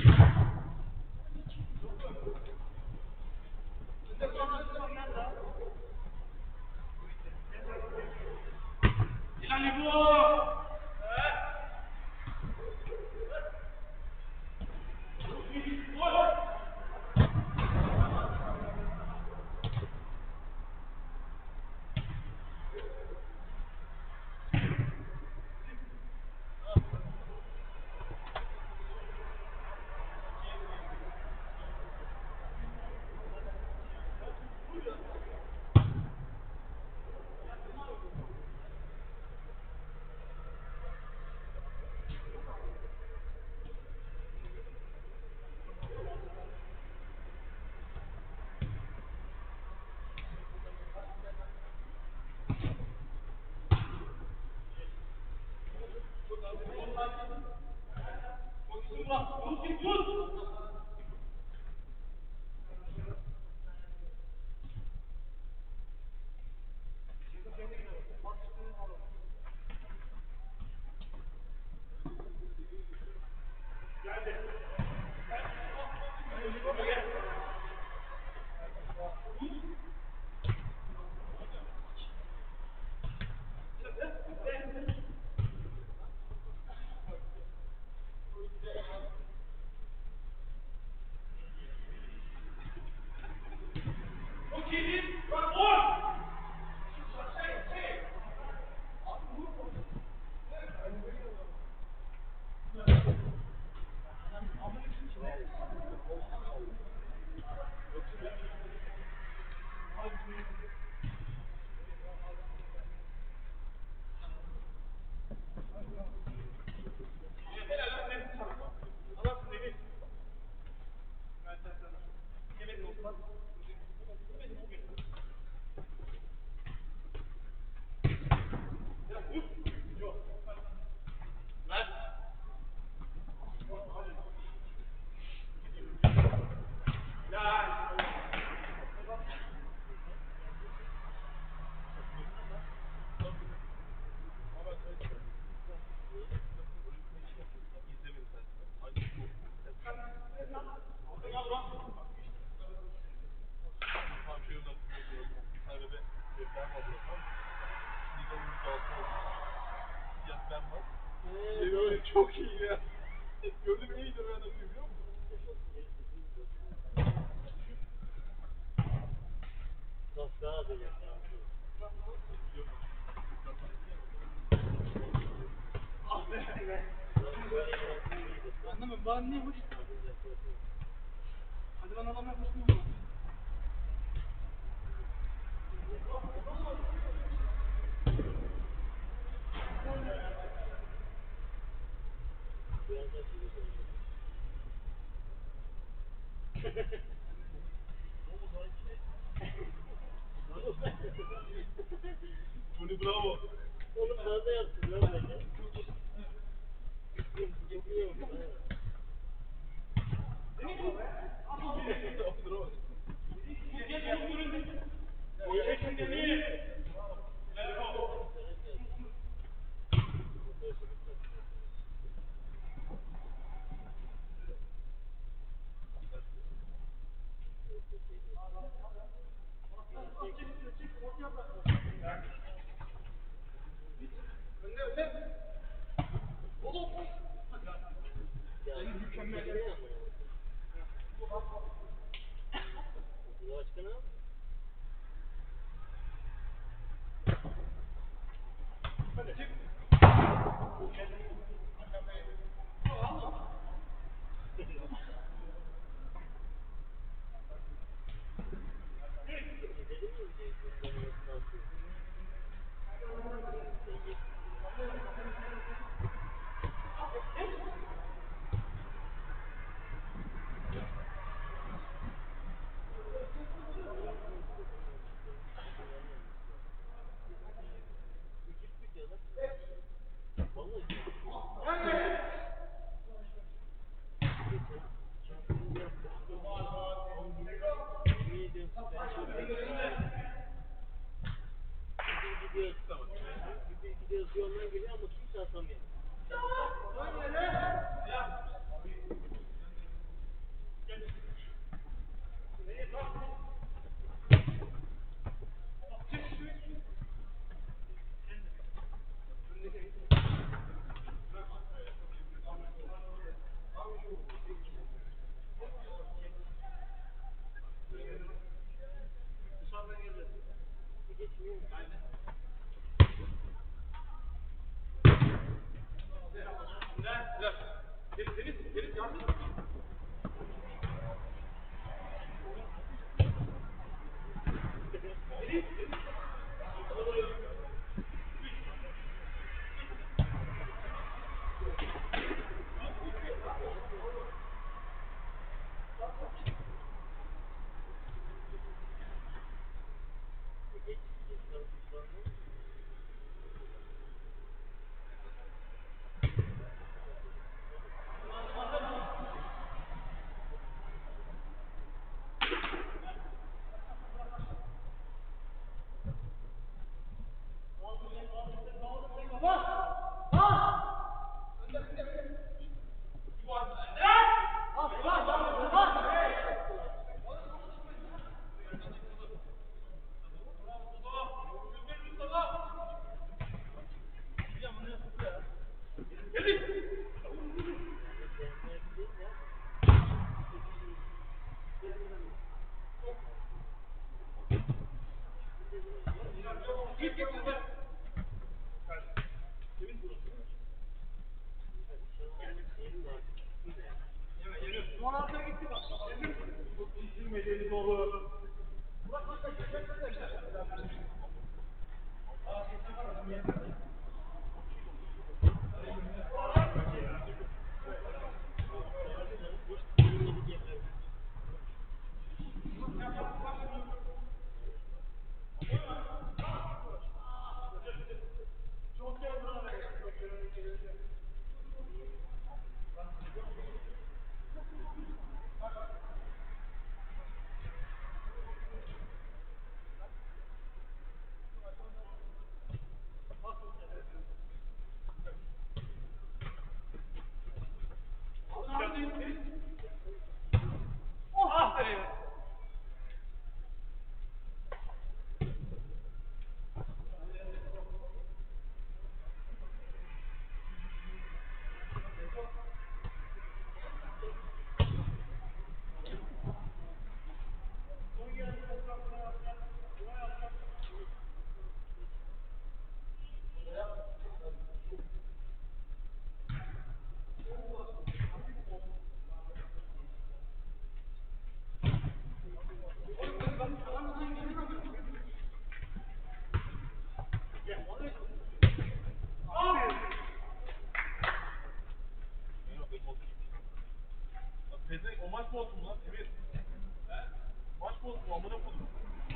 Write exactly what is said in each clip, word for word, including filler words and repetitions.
Çok iyi ya. Gördüğüm en iyi dönen atıyor biliyor musun? Nasıl atacak? Anlamıyorum. Bana neymiş? Hadi ben adamla koşmuyorum. Tony bravo. Oğlum nerede yaptın lan böyle? Yapıyor mu? Mükemmel. Başka ne yapıyor? Hadi çık. Gidiyoruz yoldan geliyor ama kimse atamıyor. Son hafta gitti bak. Bu bizim medeni dolu. Burak kanka geçen sene de ah be! O maç mı olsun lan Emir? He? Maç mı olsun amına koydum.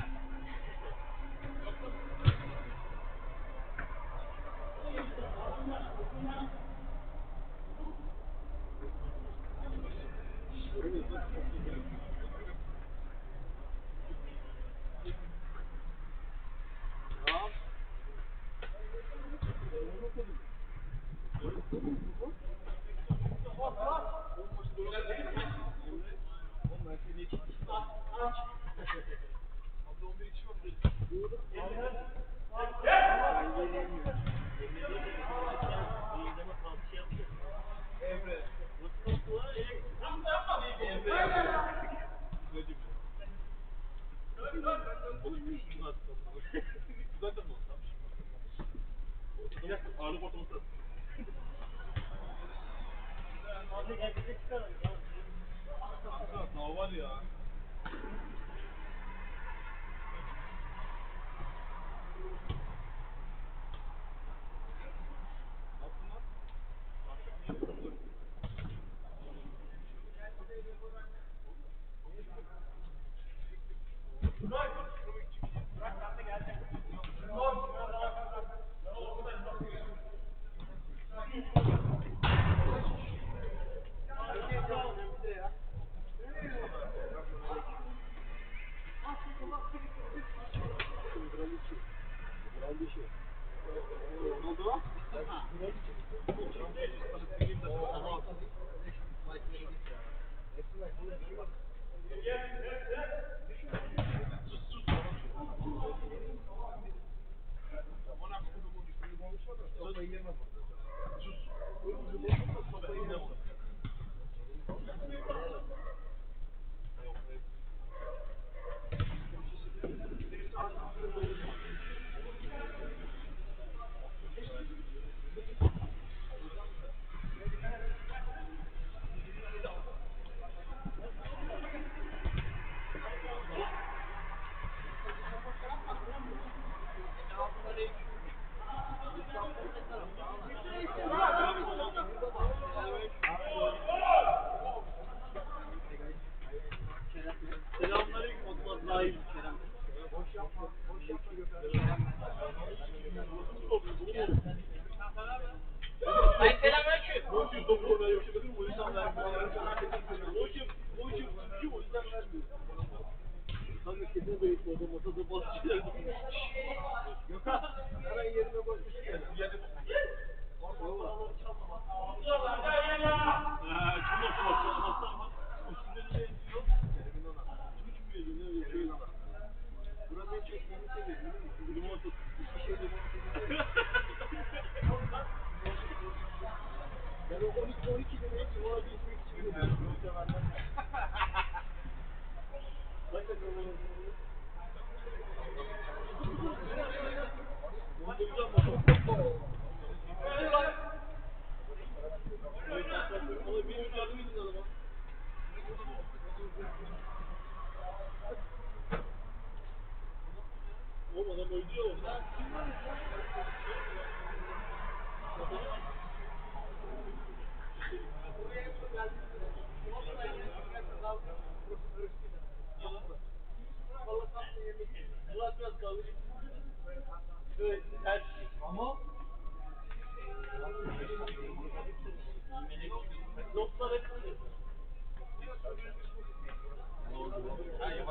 Ağırlık ortaması. Kanka daha var ya.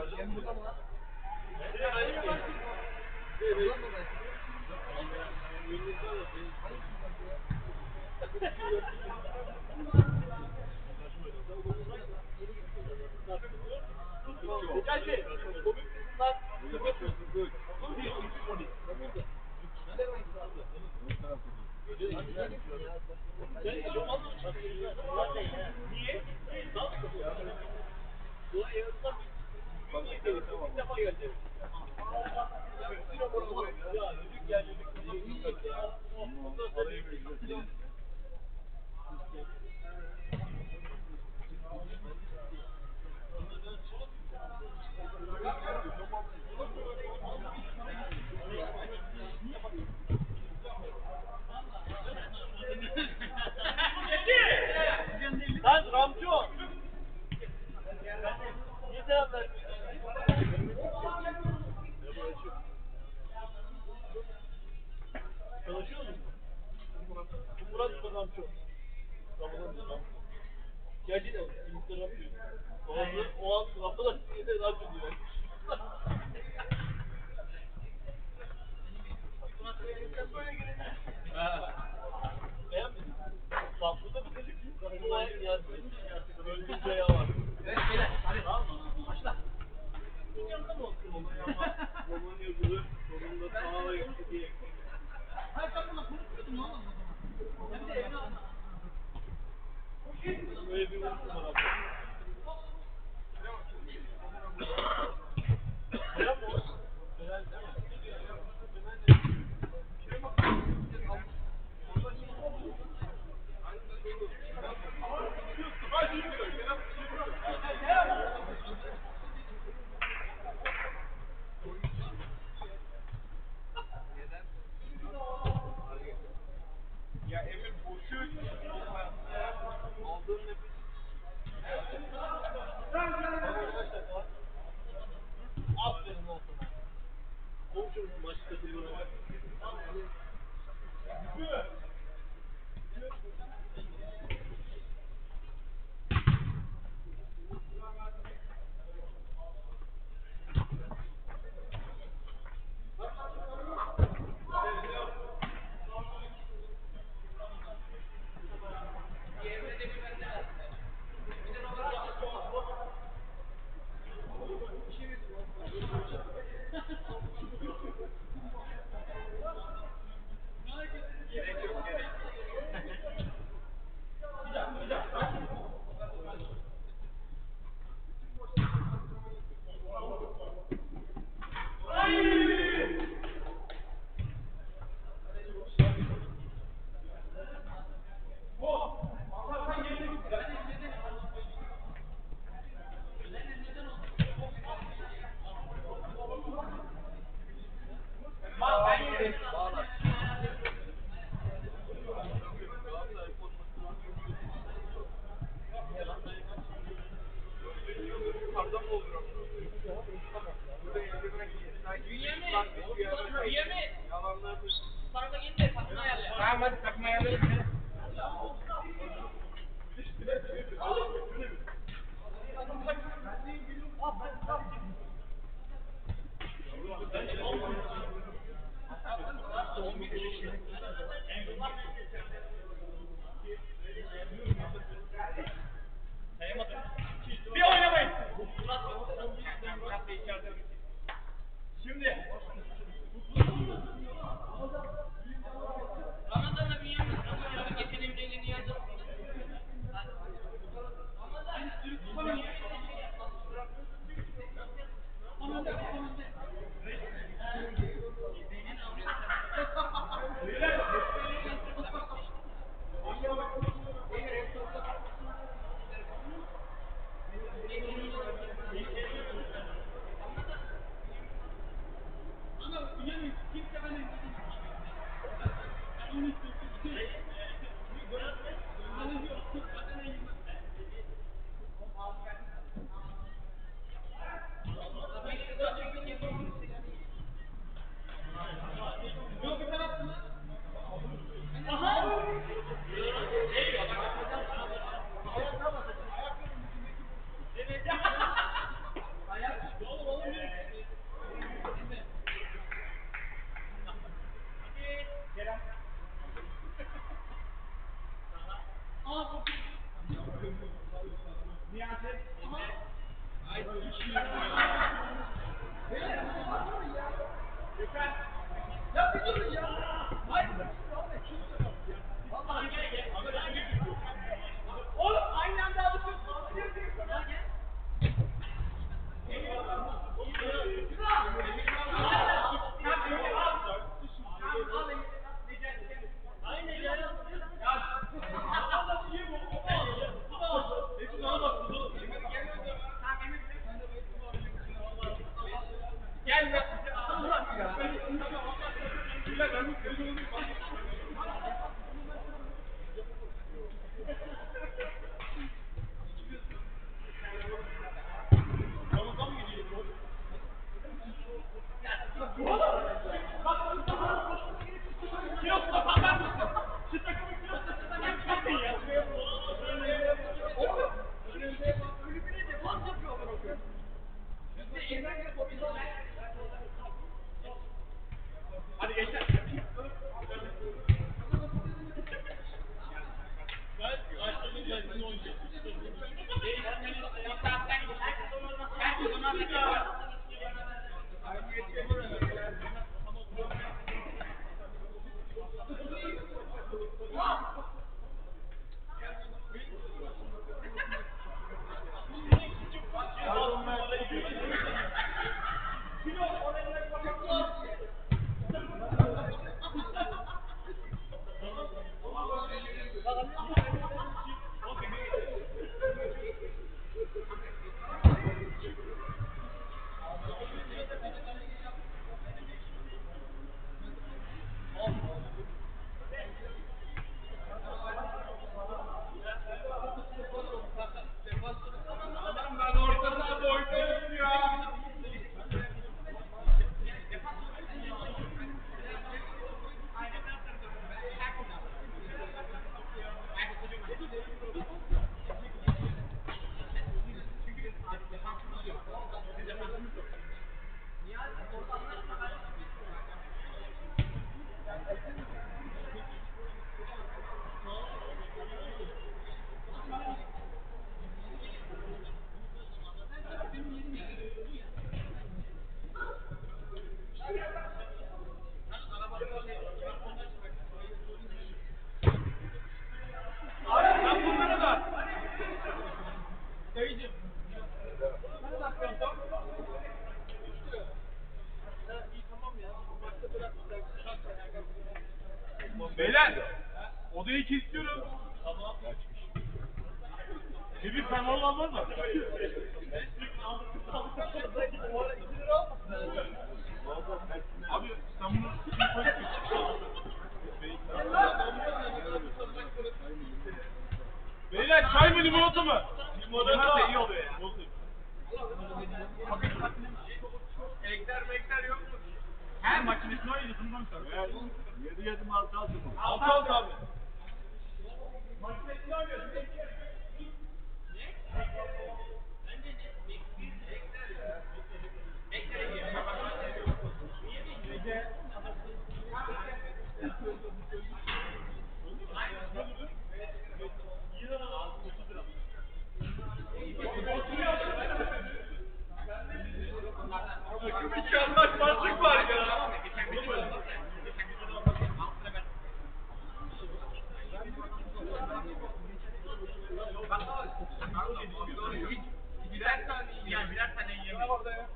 Hem burada mı lan? Necati, komik kısımlar. Sen roman mı çatıyorsun? Niye? Dans mı? Bu en azından bir gün yetelim. İlk defa geleceğim. Ya yürük gel yürük. Ondan sonra Lan Ramco! Niye selam vermiyorsun? Çalışıyor musun? Murat mı Ramco? Ramazan Ramco. Gerçekten Instagram yapıyor. O an, o an Ramazan size Ramco diyor. Ha. Beğenmedin mi? Samsun'da bir çocuk bu ay yani öldürünce ya var. Evet beyler hadi. Başla. Bir yanında mı olsun onu ya? Roman yazılı sonunda sağa gitti diye. Hayır sen bununla konuşmuyordun lan o zaman. Hem de evine alma. Böyle bir vursun var abi. Selam mı? Selam değil mi? Ya Emir boşu aldığın nefes. Aferin lan sana. Komşum maç katılıyor. Ya bir durun ya. Hayır. Vallahi gel gel. Oğlum aynı anda alışıyorsun. Hadi gençler. Beyler, odayı kesiyorum. Tamam. Bir fermuar olmaz mı? Abi sen bunu bir koyup Beyler çay mı limonata mı? Limonata iyi oluyor ya. Ekler mekler yok mu? Her makinesini oynuyorsun lan sen. Evet. Yedi yedim altı aldım. Altı altı abi. Makinesini oynuyorsun. Mükemmel mantık var ya. Birer tane yani birer tane yiyemeyiz.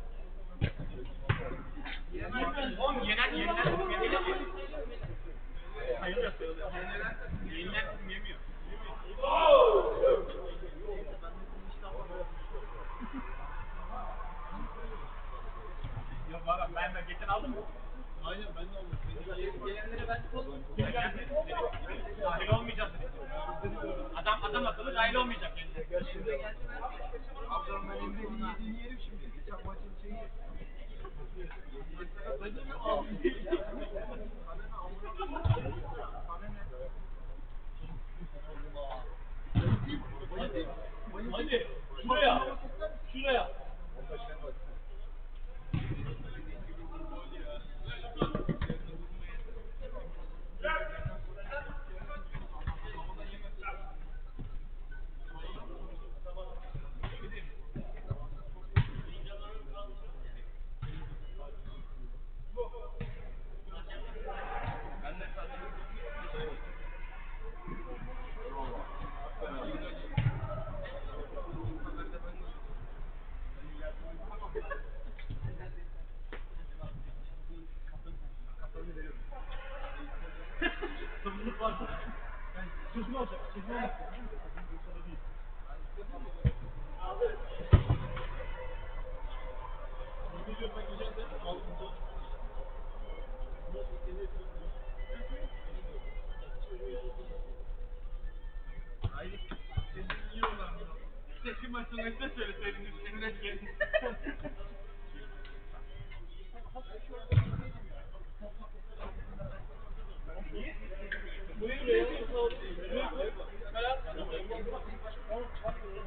Oğlum yenen yenilen kum yemiyor. Sayılıyor sayılıyor. Yenilen kum yemiyor. Yok valla ben ben geçen aldım mı? Aynen ben de aldım. Gelenlere ben oldum. Dahil olmayacağız dedi. Adam adam akıllı dahil olmayacak kendine. Ablam ben evde yediğini yerim şimdi. Geçen maçın şeyi. Hadi. Hadi. Şuraya. Şuraya. Biliyorum ben geçen sene altıda. Seçim maçını ne söyleseydin üstünün etkeni. Buyur be ya. Buyur. Merak etme.